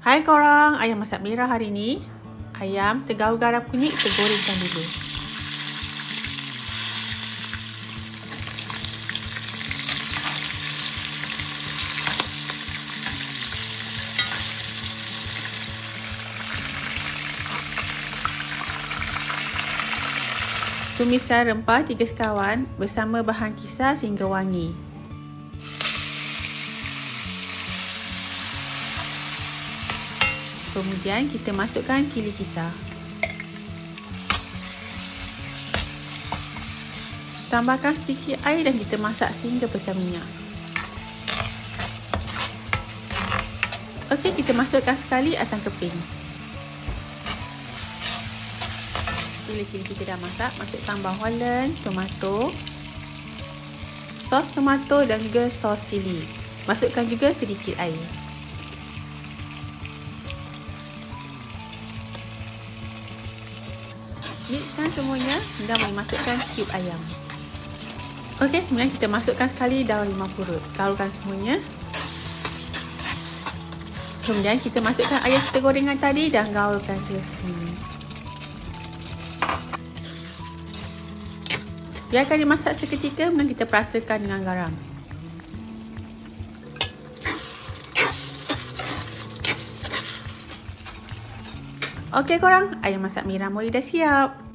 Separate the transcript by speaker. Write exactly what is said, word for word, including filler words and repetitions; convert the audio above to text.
Speaker 1: Hai korang, ayam masak merah hari ni. Ayam tergaul garam kunyit kita gorengkan dulu. Tumiskan rempah tiga sekawan bersama bahan kisar sehingga wangi. Kemudian kita masukkan cili kisar. Tambahkan sedikit air dan kita masak sehingga pecah minyak. Okey, kita masukkan sekali asam keping. Bila cili kita dah masak, masukkan bawang walen, tomato, sos tomato dan juga sos cili. Masukkan juga sedikit air. Mixkan semuanya dan masukkan cube ayam. Okey, kemudian kita masukkan sekali daun limau purut. Gaulkan semuanya. Kemudian kita masukkan ayam kita gorengan tadi dan gaulkan juga semuanya. Biarkan dia masak seketika, kemudian kita perasakan dengan garam. Okey korang, ayam masak merah mori dah siap.